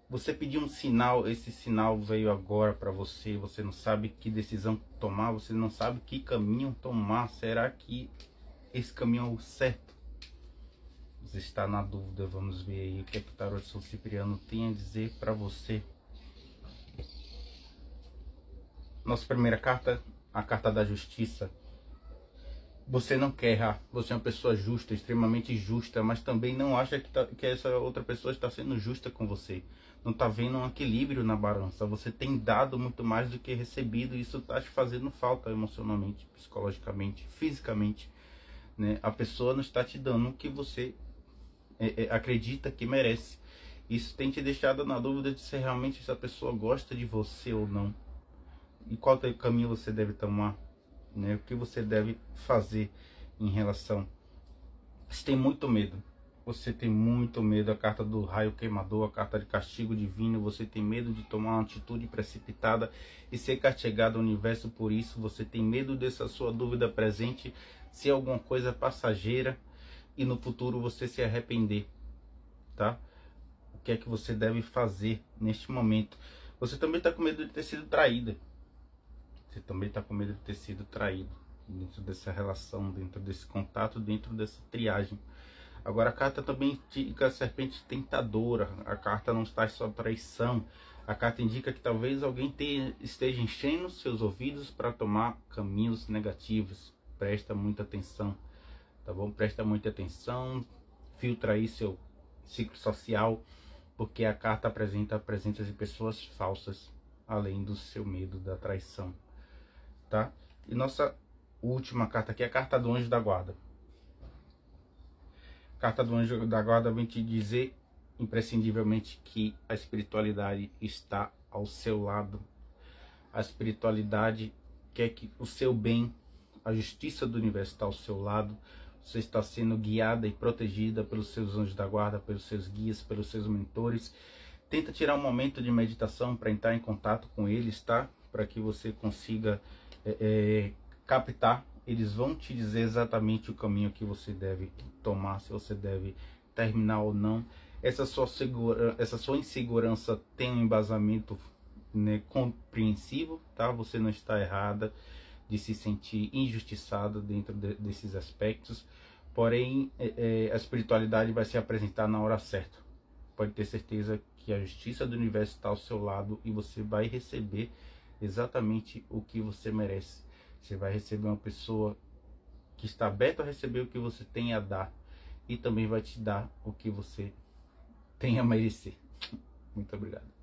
Você pediu um sinal, esse sinal veio agora para você, você não sabe que decisão tomar, você não sabe que caminho tomar. Será que esse caminho é o certo? Você está na dúvida, vamos ver aí o que é que o tarô de São Cipriano tem a dizer para você. Nossa primeira carta, a carta da justiça. Você não quer errar, você é uma pessoa justa, extremamente justa, mas também não acha que essa outra pessoa está sendo justa com você. Não está vendo um equilíbrio na balança. Você tem dado muito mais do que recebido e isso está te fazendo falta emocionalmente, psicologicamente, fisicamente, né? A pessoa não está te dando o que você acredita que merece. Isso tem te deixado na dúvida de se realmente essa pessoa gosta de você ou não. E qual caminho você deve tomar, né? O que você deve fazer em relação. Você tem muito medo. Você tem muito medo. A carta do raio queimador, a carta de castigo divino. Você tem medo de tomar uma atitude precipitada e ser castigado ao universo por isso. Você tem medo dessa sua dúvida presente ser alguma coisa passageira e no futuro você se arrepender, tá? O que é que você deve fazer neste momento? Você também está com medo de ter sido traída. Você também está com medo de ter sido traído dentro dessa relação, dentro desse contato, dentro dessa triagem. Agora a carta também indica a serpente tentadora. A carta não está só traição. A carta indica que talvez alguém esteja enchendo seus ouvidos para tomar caminhos negativos. Presta muita atenção, tá bom? Presta muita atenção. Filtra aí seu ciclo social, porque a carta apresenta a presença de pessoas falsas, além do seu medo da traição, tá? E nossa última carta aqui é a carta do Anjo da Guarda. A carta do Anjo da Guarda vem te dizer imprescindivelmente que a espiritualidade está ao seu lado. A espiritualidade quer que o seu bem, a justiça do universo está ao seu lado. Você está sendo guiada e protegida pelos seus anjos da guarda, pelos seus guias, pelos seus mentores. Tenta tirar um momento de meditação para entrar em contato com eles, tá? Para que você consiga captar. Eles vão te dizer exatamente o caminho que você deve tomar, se você deve terminar ou não. Essa sua insegurança tem um embasamento, né, compreensivo, tá? Você não está errada de se sentir injustiçada dentro desses aspectos, porém a espiritualidade vai se apresentar na hora certa. Pode ter certeza que a justiça do universo está ao seu lado e você vai receber exatamente o que você merece. Você vai receber uma pessoa que está aberta a receber o que você tem a dar e também vai te dar o que você tem a merecer. Muito obrigado.